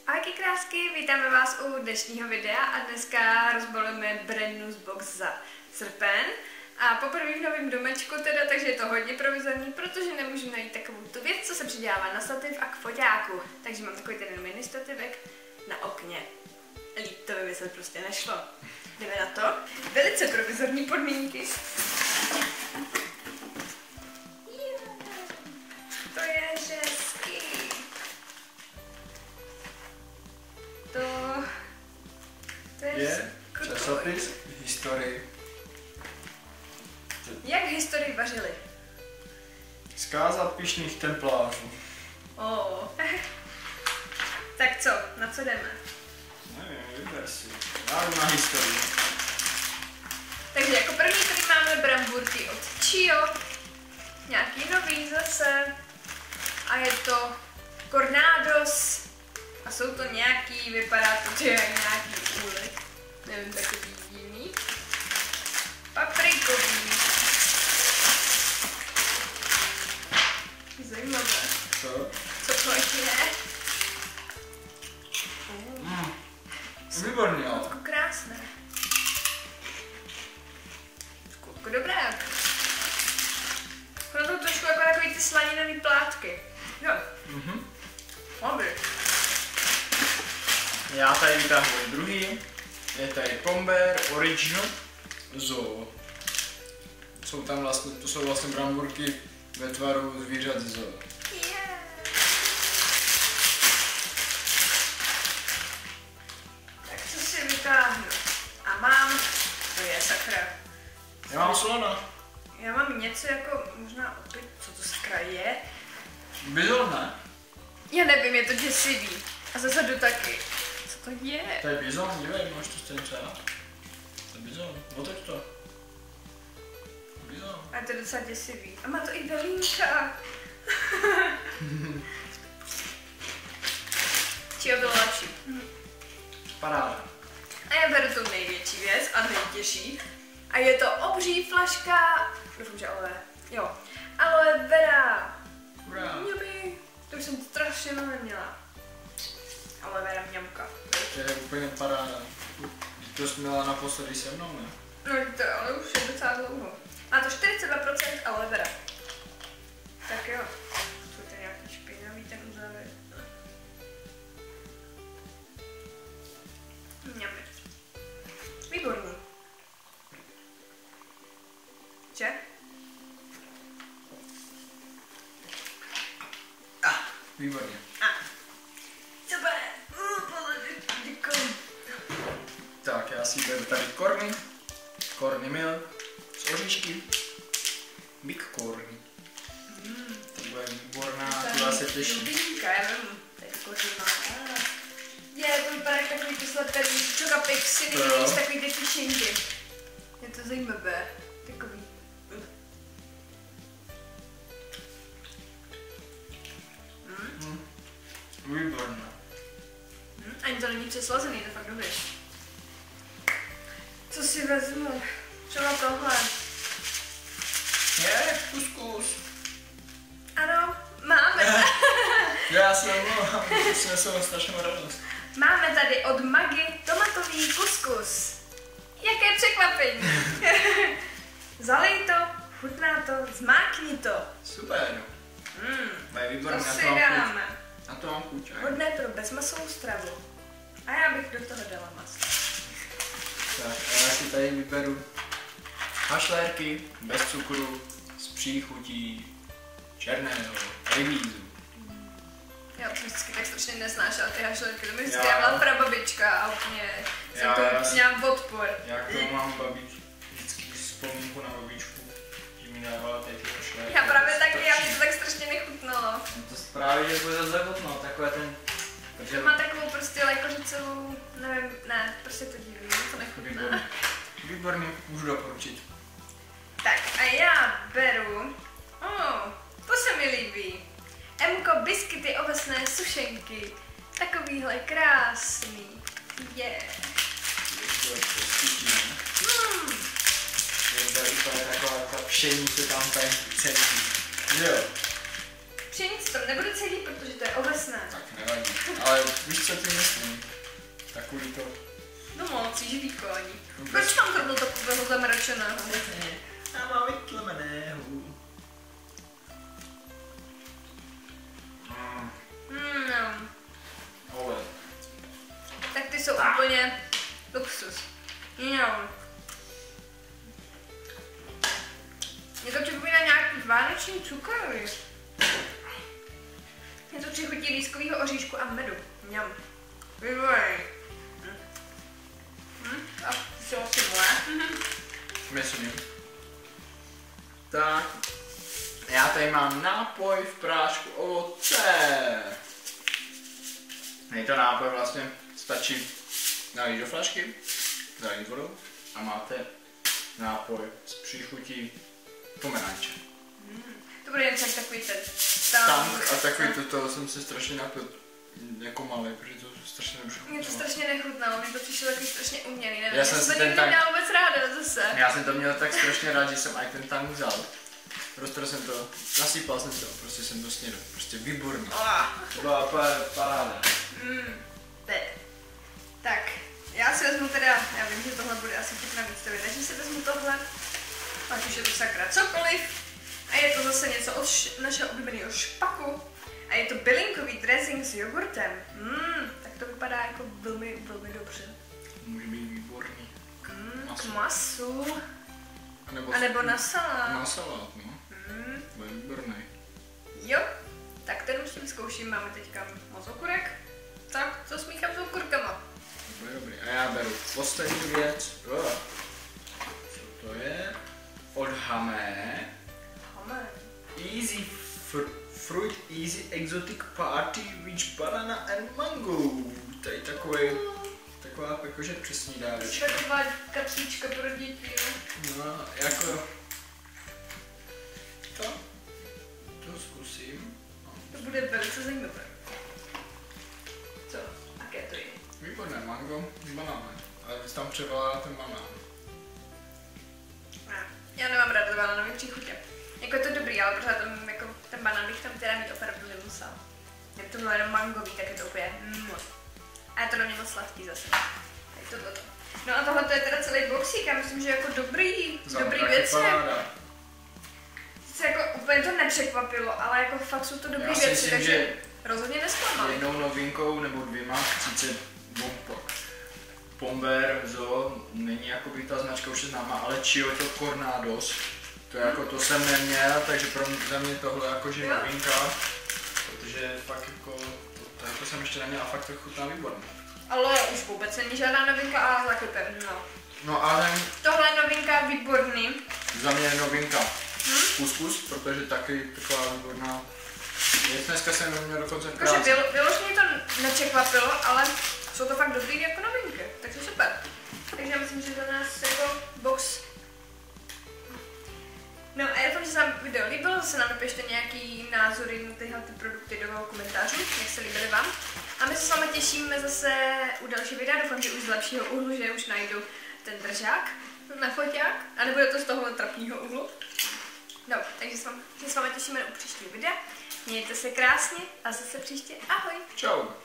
Ahojky krásky, vítáme vás u dnešního videa a dneska rozbalujeme brand new box za srpen. A poprvé v novém domečku teda, takže je to hodně provizorní, protože nemůžu najít takovou tu věc, co se přidělává na stativ a k foťáku. Takže mám takový ten mini stativek na okně. Líp to vymyslet prostě nešlo. Jdeme na to. Velice provizorní podmínky. To je hezký. To je časopis historii. Jak historii vařili? Zkáza pyšných templářů. Oh. Tak co? Na co jdeme? Nevím, vyber si. Já jdu na historii. Takže jako první tady máme bramburky od Chio. Nějaký nový zase. A je to Cornados. A jsou to nějaký, vypadá to, že je nějaký úly. Nevím, takový divný. Paprikový. Zajímavé. Co? Co to je? Výborně, ale. Skutku krásné. Skutku dobré. Ono to trošku jako takový ty slaninové plátky. Jo. Dobrý. Já tady vytahuji druhý. Je tady Pombear Original Zoo. To jsou vlastně bramburky ve tvaru zvířat ze zoo. Yeah. Tak co si vytáhnu? A mám, to je sakra. Já mám slona. Já mám něco jako, možná opět, co to sakra je? Bizon, ne? Já nevím, je to děsivý. A zase taky. Co to je? To je bizon, dívej, máš to stejně třeba. To je bizon, otoč to. Bizon. A to je docela děsivý. A má to i belínka. Čího bylo lepší? Paráda. A já beru tu největší věc a nejtěžší. A je to obří flaška. Doufám, že aloe. Jo. Aloe vera. Hurá. Mňubi. To už jsem strašně neměla. Aloe vera mňamka. To je úplně paráda. To jsi měla naposledy se mnou, ne? No to ale už je docela dlouho. Má to 42% aloe vera. Tak jo. To je nějaký špinavý ten uzávěr. Mňami. Výborný. Že? Výborně. Super. Děkuji. Tak, já si beru tady Corny milk z oříšky. Big Corny. To bude výborná, to se těší. Dubínka, já vím. Tady kořima. Je, to vypadá jak takový ty sladký čokapixy, z takový ty tyčinky. Je to zajímavé. Takový. Výborná. Ani to není přeslazený, to fakt dobrý. Co si vezmu? Třeba tohle. Je, kuskus. Ano, máme. Já si omlouvám, to si nesou strašnou radost. Máme tady od Maggi tomatový kuskus. Jaké překvapení. Zalej to, chutná to, zmákni to. Super. To je výborné, To na si to mám chuť. dáme. Na to mám chuť. Hodné pro bezmasovou stravu. A já bych do toho dala maso. Tak, a já si tady vyberu hašlérky bez cukru s příchutí černého rybízu. Já už vždycky tak strašně nesnášela ty hašlerky, to mi vždycky Já. dávala prababička a úplně jsem Já to měla odpor. Já k tomu mám vždycky vzpomínku na babičku, že mi dávala tady ty hašlérky. Já právě taky, já mi to tak strašně nechutnalo. To právě, že bude zagotno, takové ten... To má takovou prostě lajkořicovou, nevím, ne, prostě to divný, to nechutná. Výborný. Výborný, můžu doporučit. Tak a já beru, to se mi líbí. Mko biskyty ovesné sušenky. Takovýhle krásný. Je to úplně taková ta pšení se tam tady cení. Jo. pšenice to nebude celý, protože to je ovesné. Tak nevadí. Ale víš, co ty myslím? Takový to... No moc, živýko ani. Proč mám to takového zamračeného? Já mám vytlemeného. No. Ole. Tak ty jsou úplně luxus. No. Mě to připomíná nějaký vánoční cukroví. Mě to přichutí lískovýho oříšku a medu. Mňam. Výborný. A ty jsou asi moje. Myslím. Tak. Já tady mám nápoj v prášku ovoce. Je to nápoj vlastně, stačí nalít do flašky, zalít vodou a máte nápoj s příchutí pomeranče. To bude jen takový ten Tank a takový toho jsem se strašně napil jako malý, protože to strašně dobře chutnalo. Mě to strašně nechutnalo, mě to přišlo takový strašně umělý, nevím, Já jsem si to ten nikdy tank... neměla vůbec ráda zase. Já jsem to měl tak strašně rád, že jsem i ten tank vzal. Roztrhl jsem to, nasypal jsem to, prostě jsem to snědl, prostě výborný. To byla paráda. Tak, já si vezmu teda, já vím, že tohle bude asi chutná víc, takže si vezmu tohle, pak už je to sakra cokoliv. A je to zase něco od našeho oblíbeného špaku. A je to bylinkový dressing s jogurtem. Tak to vypadá jako velmi, velmi dobře. Může být výborný. K masu. A nebo na salát. Na salát, no. Bude výborný. Jo, tak ten už tím zkouším, máme teďka moc okurek. Tak, co smíchám s okurkama. Bude dobrý. A já beru poslední věc. Co to je? Od Hamé. Easy Fruit Easy Exotic Party Rich Banana and Mango. Tady taková jakože přesní dárečka. Taková kapsíčka pro děti, jo. No, jako... To zkusím. To bude velice zajímavé. Co? Jaké to je? Výborné mango s banánem. Ale vy tam převalá ten banán. Já nemám ráda banánové příchutě. Jako je to dobrý, ale pořád tam, jako, ten banán bych tam teda mít opravdu nemusel. Jak to bylo jenom mangový, tak je to úplně A je to na mě moc sladký zase. Tak to. No a tohle je teda celý boxík, já myslím, že jako dobrý věci. Sice jako úplně to nepřekvapilo, ale jako fakt jsou to dobrý věci, myslím, takže že rozhodně nesklamal. jednou novinkou nebo dvěma sice Bomber Zoo není jakoby ta značka už je známá, ale Kyoto Tornados. To jako to jsem neměl, takže za mě tohle jakože novinka, protože fakt to jsem ještě neměl a fakt to chutná výborně. Ale už vůbec není žádná novinka a zakupem, no. No ale... Tohle je novinka výborný. Za mě je novinka kuskus, protože taky taková výborná věc. Dneska jsem měl dokonce v práci. Takže vyloženě to nepřekvapilo, ale jsou to fakt dobrý jako novinky, takže super. Takže já myslím, že za nás jako box. No a já doufám, že se vám video líbilo, zase nám napište nějaký názory na tyhle produkty do komentářů, jak se líbily vám. A my se s vámi těšíme zase u dalšího videa, doufám, že už z lepšího úhlu, že už najdu ten držák na foťák, a nebude to z tohohle trapního úhlu. No, takže se s vámi těšíme u příštího videa. Mějte se krásně a zase příště ahoj. Čau.